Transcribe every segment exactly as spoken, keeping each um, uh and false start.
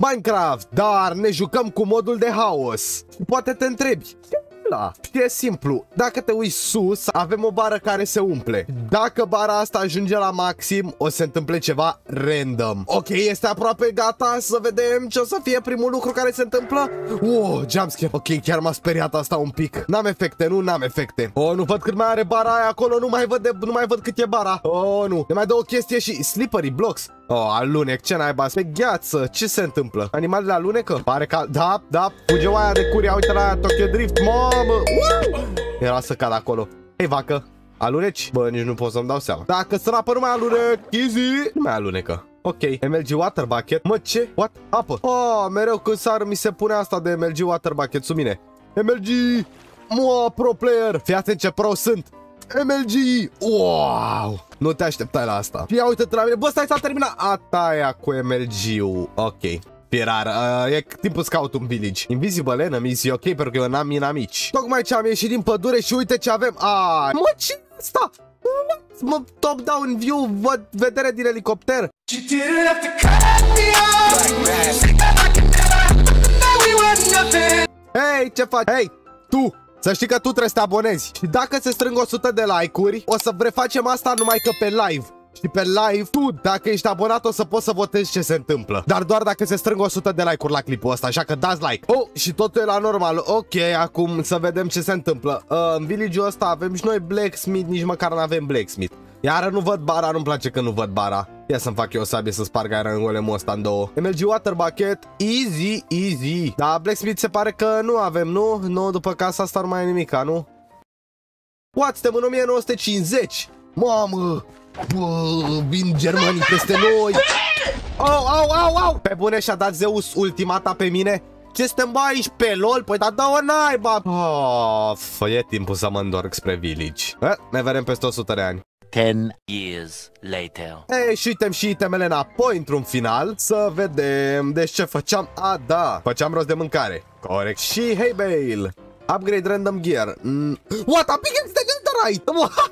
Minecraft, dar ne jucăm cu modul de haos. Poate te întrebi, la, e simplu, dacă te uiți sus, avem o bară care se umple. Dacă bara asta ajunge la maxim, o să se întâmple ceva random. Ok, este aproape gata, să vedem ce o să fie primul lucru care se întâmplă. Oh, jumpscare. Ok, chiar m-a speriat asta un pic. N-am efecte, nu, n-am efecte. Oh, nu văd cât mai are bara aia acolo, nu mai văd, de, nu mai văd cât e bara. Oh, nu, ne mai dă o chestie și slippery blocks. Oh, alunec, ce naiba, pe gheață, ce se întâmplă? Animalele alunecă? Pare că, da, da, fuge oaia de curia, uite la aia, Tokyo Drift, mamă! Uh! Era să cad acolo. Hei, vacă, aluneci? Bă, nici nu pot să-mi dau seama. Dacă sărapă nu mai alunec, easy, nu mai alunecă. Ok, M L G Water Bucket. Mă, ce? What? Apă. Oh, mereu când sar mi se pune asta de M L G Water Bucket sub mine. M L G! Mă, pro player! Fii atent ce pro sunt! M L G! Wow! Nu te așteptai la asta. Ia uite-te la mine. Bă, stai, s-a terminat. A, taia cu M L G-ul. Ok. E rar. Uh, e timpul scout un village. Invisible enemies e ok pentru că eu n-am inamici. Tocmai ce am ieșit din pădure și uite ce avem. Ah, mă, ce asta? Mă, top-down view, văd vedere din elicopter. Hei, ce faci? Hei, tu! Să știi că tu trebuie să te abonezi. Și dacă se strâng o sută de like-uri, o să refacem asta numai că pe live. Și pe live, tu, dacă ești abonat, o să poți să votezi ce se întâmplă. Dar doar dacă se strâng o sută de like-uri la clipul ăsta, așa că dați like. Oh, și totul e la normal. Ok, acum să vedem ce se întâmplă. Uh, în village-ul ăsta avem și noi blacksmith, nici măcar nu avem blacksmith. Iar nu văd bara, nu-mi place că nu văd bara. Ia să-mi fac eu o sabie să sparg iron golemul ăsta în două. M L G Water Bucket, easy, easy. Da, blacksmith se pare că nu avem, nu? Nu, după casa asta nu mai e nimica, nu? What, suntem în o mie nouă sute cincizeci? Mamă! Bă, vin germanii peste noi. Au, au, au, au. Pe bune și-a dat Zeus ultimata pe mine. Ce suntem bă aici pe lol? Păi da, dă-o naiba. Oh, e timpul să mă întorc spre village. eh, Ne vedem peste o sută de ani. ten years later. Ei, și uităm și itemele înapoi într-un final. Să vedem. Deci ce făceam? A, da, făceam rost de mâncare. Corect. Și hey Bale, upgrade random gear. mm. What? A pickaxe de netherite.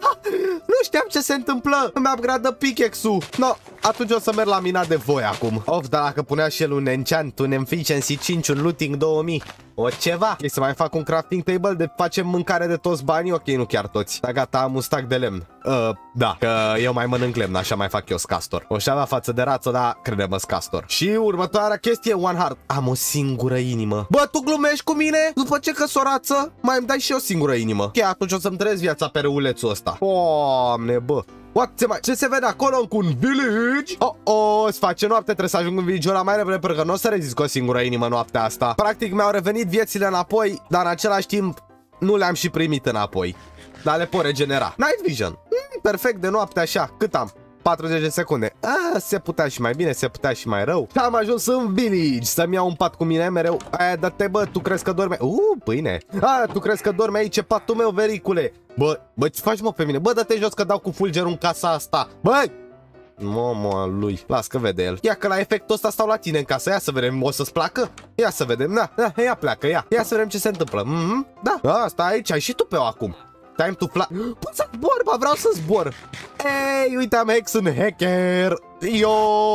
Nu știam ce se întâmplă. Îmi upgrade pickaxe-ul. No, atunci o să merg la mina de voi acum. Of, dar dacă punea și el un enchant, un efficiency cinci, un looting două mii, o ceva. E să mai fac un crafting table de facem mâncare de toți banii. Ok, nu chiar toți. Da, gata, am un stack de lemn. uh, Da, că eu mai mănânc lemn, așa mai fac eu scastor. O șava față de rață, dar crede-mă scastor. Și următoarea chestie, one heart. Am o singură inimă. Bă, tu glumești cu mine? După ce că s-o rață, mai îmi dai și o singură inimă. Ok, atunci o să-mi trăiesc viața pe râulețul ăsta. Doamne, bă. What? Ce, mai, ce se vede acolo cu un village? Oh, oh, se face noapte, trebuie să ajung în village-ul ăla mai repede, pentru că nu o să rezist cu o singură inimă noaptea asta. Practic mi-au revenit viețile înapoi, dar în același timp nu le-am și primit înapoi. Dar le pot regenera. Night vision. Mm, perfect de noapte așa. Cât am? patruzeci de secunde. Ah, se putea și mai bine, se putea și mai rău. Și am ajuns în village. Să-mi iau un pat cu mine mereu. Aia, dă-te, bă, tu crezi că dormi? Uh, pâine. Ah, tu crezi că dormi aici, e patul meu, vericule. Bă, bă, ce faci, mă, pe mine? Bă, dă-te jos că dau cu fulgerul în casa asta. Băi! Mama lui. Las că vede el. Ia că la efectul ăsta stau la tine în casă. Ia să vedem, o să-ți placă? Ia să vedem, da, da, ia pleacă, ia. Ia să vedem ce se întâmplă. Mm-hmm, da, da, stai aici, ai și tu pe o acum. Time to fly. Pot să zbor, bă, vreau să zbor. Ei, uite, am hex în hacker. Yo,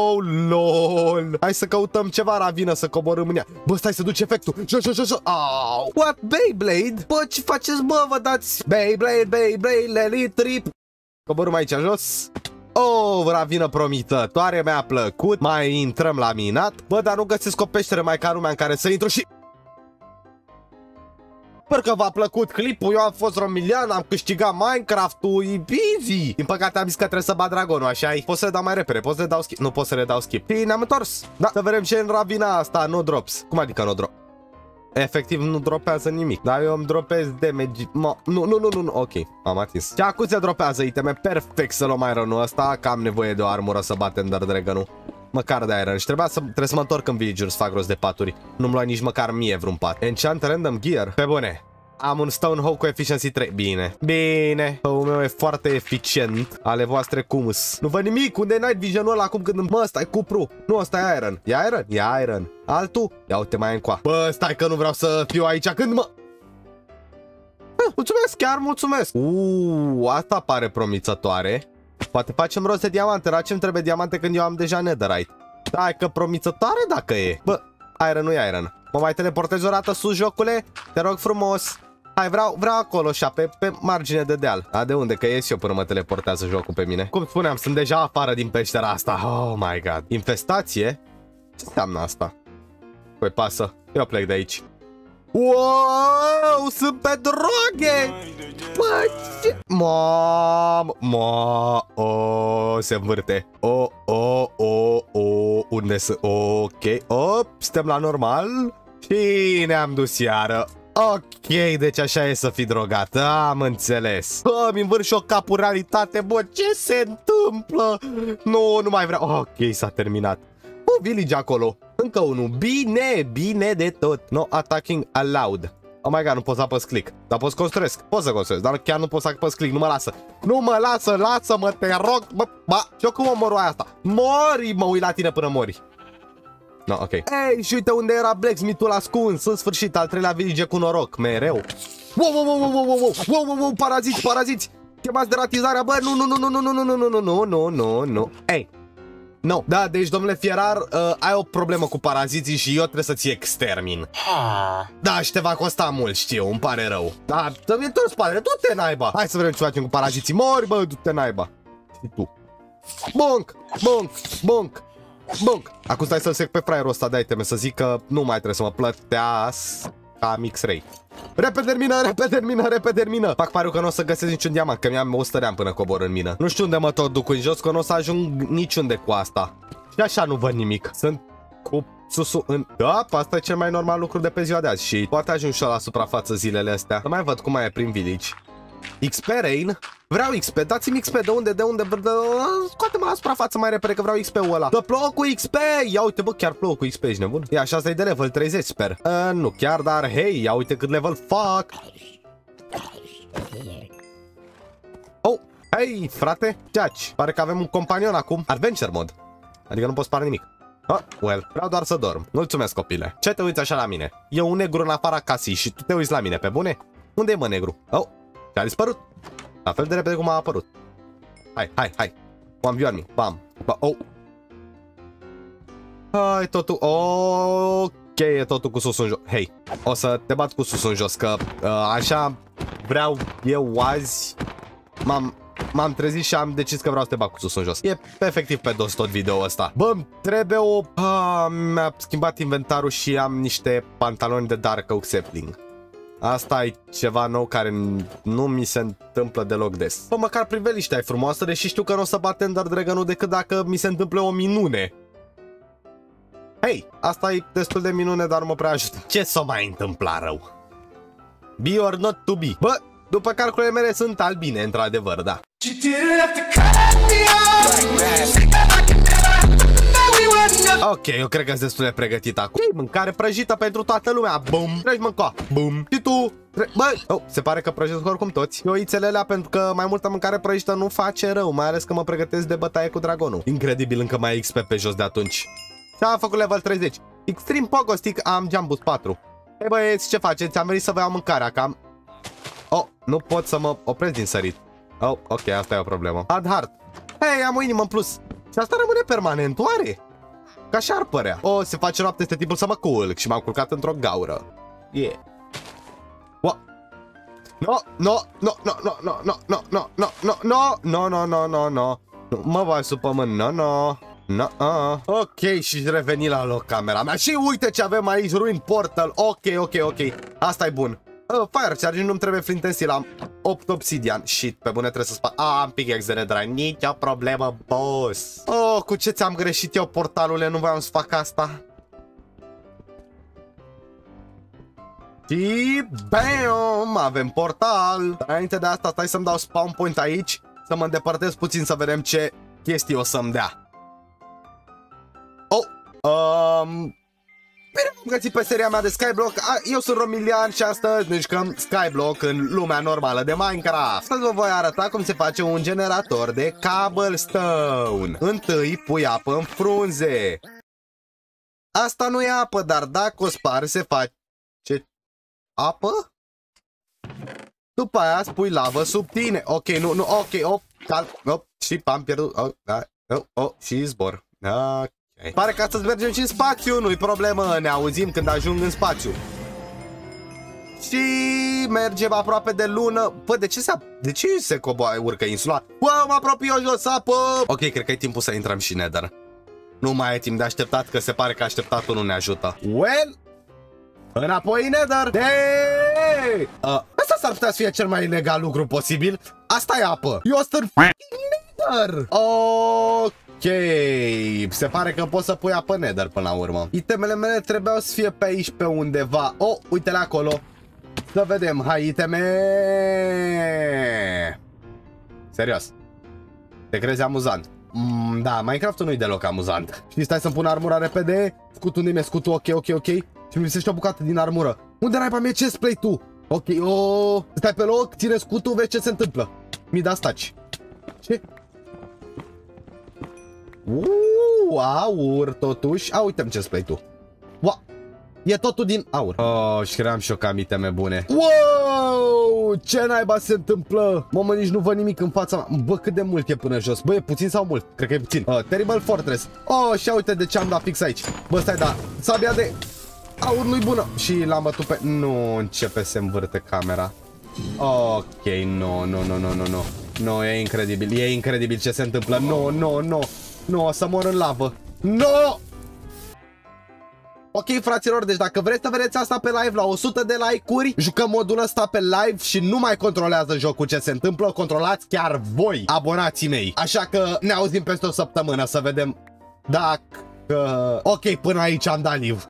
lol. Hai să căutăm ceva ravină să coborâm în ea. Bă, stai să duci efectul. Jo, jo, jo, jo. Au. What, Beyblade? Bă, ce faceți, bă, vă dați? Beyblade, Beyblade, Elite Trip. Coborâm aici jos. Oh, ravină promitătoare, mi-a plăcut. Mai intrăm la minat. Bă, dar nu găsesc o peșteră mai ca lumea în care să intru și... Sper că v-a plăcut clipul, eu am fost Romilian, am câștigat Minecraft-ul, e easy. Din păcate am zis că trebuie să bat dragonul, așa-i? Pot să le dau mai repede, pot să le dau skip? Nu pot să le dau skip. Și ne-am întors. Da, să vedem ce în ravina asta, no drops. Cum adică no drop? Efectiv nu dropează nimic. Dar eu îmi dropez damage. Mo nu, nu, nu, nu, ok, am atins. Și acum se dropează iteme, perfect să luăm iron-ul ăsta, că am nevoie de o armură să batem Ender Dragon-ul. Măcar de iron. Și trebuia să, trebuie să mă întorc în villager să fac rost de paturi. Nu-mi lua nici măcar mie vreun pat. Enchant random gear. Pe bune. Am un stone hoe cu efficiency trei. Bine. Bine. Hoe meu e foarte eficient. Ale voastre cum-s. Nu văd nimic. Unde e night vision-ul ăla acum când... Mă, ăsta e cupru. Nu, ăsta e iron. E iron? E iron. Altul? Ia uite mai încoa. Bă, stai că nu vreau să fiu aici când mă... Ah, mulțumesc, chiar mulțumesc. Uuu, asta pare promițătoare. Poate facem rost de diamante. La ce-mi trebuie diamante când eu am deja netherite? Hai că promițătoare dacă e. Bă, Iron nu e Iron. Mă mai teleportezi o dată sus, jocule? Te rog frumos. Hai, vreau, vreau acolo, așa, pe, pe margine de deal. A, de unde? Că ies eu până mă teleportează jocul pe mine. Cum spuneam, sunt deja afară din peștera asta. Oh my god. Infestație? Ce înseamnă asta? Păi pasă. Eu plec de aici. Wow, sunt pe droge! Bă, ce... Mamă, mamă, o, se învârte. O, o, o, o, unde sunt? Ok, op, suntem la normal. Și ne-am dus iară. Ok, deci așa e să fii drogat. Am înțeles. Bă, mi învârt și o capul realitate. Bă, ce se întâmplă? Nu, nu mai vreau. Ok, s-a terminat. O, village acolo. Încă unul. Bine, bine de tot. No attacking allowed. Oh my god, nu pot să apăs click. Dar pot să construiesc. Pot să construiesc, dar chiar nu pot să apăs click. Nu mă lasă. Nu mă lasă, lasă-mă, te rog. Bă, ba, și eu cum omor aia asta? Mori, mă uit la tine până mori. No, ok. Ei, și uite unde era blacksmith-ul ascuns. În sfârșit, al treilea village cu noroc. Mereu. Wow, wow, wow, wow, wow, wow, wow, wow, wow, paraziți, paraziți. Chemați deratizarea, bă, nu, nu, nu, nu, nu, nu, nu, nu, nu, nu, nu, nu. Ei. No. Da, deci, domnule Fierar, uh, ai o problemă cu paraziții și eu trebuie să-ți extermin. Da, și te va costa mult, știu, îmi pare rău. Da, să vii tu în spate, du-te naiba. Hai să vedem ce facem cu paraziții. Mori, bă, du-te naiba. Și tu. Bonk, bonk, bonk, bonk. Acum stai să-l sec pe fraierul ăsta de iteme, să zic că nu mai trebuie să mă plătească ca X-Ray. Repede mină, repede mină, repede mină. Fac pariu că nu o să găsesc niciun diamant, că mi-am o sută de ani până cobor în mină. Nu știu unde mă tot duc în jos, că nu o să ajung niciunde cu asta. Și așa nu văd nimic. Sunt cu susul în... Da, asta e cel mai normal lucru de pe ziua de azi. Și poate ajung și la suprafață zilele astea. Să mai văd cum mai e prin village. X P Rain? Vreau X P, dați-mi X P, de unde, de unde? Scoate-mă la suprafață mai repede că vreau X P-ul ăla. Că plouă cu X P! Ia uite, bă, chiar plouă cu X P, ești nebun? Ia, așa asta e de level treizeci, sper. Uh, nu chiar, dar hei, ia uite cât level fac. Oh, hei, frate, ceaci, pare că avem un companion acum. Adventure mod. Adică nu pot spara nimic. Oh, well, vreau doar să dorm. Mulțumesc, copile. Ce te uiți așa la mine? E un negru în afara casei și tu te uiți la mine, pe bune? Unde e, mă, negru? Oh, a dispărut. La fel de repede cum a apărut. Hai, hai, hai. One view on me. Bam. Ba, oh. Hai, totul. Ok, e totul cu sus în jos. Hei, o să te bat cu sus în jos, că uh, așa vreau eu azi. M-am m-am trezit și am decis că vreau să te bat cu sus în jos. E efectiv pe dos tot video ăsta. Bă, trebuie o... Ah, mi-a schimbat inventarul și am niște pantaloni de Dark Oak Sapling. Asta e ceva nou care nu mi se întâmplă deloc des. Bă, măcar priveliștea e frumoasă, deși știu că nu o să bat Ender Dragon-ul decât dacă mi se întâmplă o minune. Hei, asta e destul de minune, dar mă prea ajută. Ce s-o mai întâmpla rău? Be or not to be. Bă, după calculele mele sunt albine, într-adevăr, da. Ok, eu cred că sunt destul de pregătit acum. Okay, mâncare prăjită pentru toată lumea. Bum, treci mânca. Bum. Și tu? Bă, oh, se pare că prăjesc oricum toți. Eu oițele alea pentru că mai multă mâncare prăjită nu face rău, mai ales că mă pregătesc de bătaie cu dragonul. Incredibil, încă mai X P pe jos de atunci. Și am făcut level treizeci. Extreme Pogo Stick, am Jump Boost patru. Hei băieți, ce faceți? Am venit să vă iau mâncarea, cam. Oh, nu pot să mă opresc din sărit. Oh, ok, asta e o problemă. Hard Heart. Hei, am o inimă în plus. Și asta rămâne permanent, oare? Ca așa ar părea. O, se face noapte, este timpul să mă culc și m-am culcat într-o gaură. Yeah. What? No, no, no, no, no, no, no, no, no, no, no, no, no, no, no, no. Mă vai sub pământ, no, no. No, uh. Ok, și reveni la loc camera mea. Și uite ce avem aici, Ruin Portal. Ok, ok, ok. Asta e bun. Uh, Fire Charge, nu-mi trebuie Flint and Steel. Am opt obsidian. Shit, pe bune trebuie să spar. Ah, am pickaxe de netherite. Nici o problemă, boss. Oh, cu ce ți-am greșit eu, portalule? Nu voiam să fac asta. Și bam, avem portal. Dar înainte de asta, stai să-mi dau spawn point aici, să mă îndepărtez puțin să vedem ce chestii o să-mi dea. Oh, um... bine v-am găsit pe seria mea de Skyblock. Eu sunt Romilian și astăzi ne jucăm Skyblock în lumea normală de Minecraft. Astăzi vă voi arăta cum se face un generator de cobblestone. Întâi pui apă în frunze. Asta nu e apă, dar dacă o spari se face apă. După aia spui lavă sub tine. Ok, nu, nu, ok, op, cal, op, și am pierdut. Oh, oh, oh, și zbor. Ok. Okay. Pare că astăzi mergem și în spațiu, nu-i problemă, ne auzim când ajung în spațiu. Și mergem aproape de lună. Bă, de ce se, de ce se coboară, urcă insula? Bă, mă apropii eu jos, apă! Ok, cred că e timpul să intrăm și Nether. Nu mai e timp de așteptat, că se pare că așteptatul nu ne ajută. Well, înapoi în Nether. Hey! Uh, asta s-ar putea să fie cel mai ilegal lucru posibil. Asta e apă. Eu sunt în Nether. Ok, se pare că poți să pui apă Nether până la urmă. Itemele mele trebuiau să fie pe aici, pe undeva. Oh, uite-le acolo. Să vedem, hai, iteme. Serios. Te crezi amuzant? Mm, da, Minecraft-ul nu-i deloc amuzant. Și stai să-mi pun armura repede. Scutul, unde mi-e scutul? Ok, ok, ok. Și mi lipsește o bucată din armură. Unde n-ai pe mie chestplate-ul? Ok, oh, stai pe loc, ține scutul, vezi ce se întâmplă. Mi da staci. Ce? Uuu, aur, totuși. A, uite-mi chestplate-ul. Wow. E totul din aur. Oh, și cream și eu cam iteme bune. Wow! Ce naiba se întâmplă? Mamă, nici nu văd nimic în fața mea. Bă, cât de mult e până jos? Bă, e puțin sau mult? Cred că e puțin. uh, Terrible Fortress. Oh, și uite de ce am dat fix aici. Bă, stai, da, sabia de aur nu-i bună. Și l-am bătut pe... Nu începe să învârte camera. Ok, nu, nu, nu, nu, nu, nu. Nu, e incredibil, e incredibil ce se întâmplă. Nu, nu, nu. Nu, o să mor în lavă. Nu! Ok, fraților, deci dacă vreți să vedeți asta pe live la o sută de like-uri, jucăm modul ăsta pe live și nu mai controlează jocul ce se întâmplă, controlați chiar voi, abonații mei. Așa că ne auzim peste o săptămână să vedem dacă... Ok, până aici am dat live.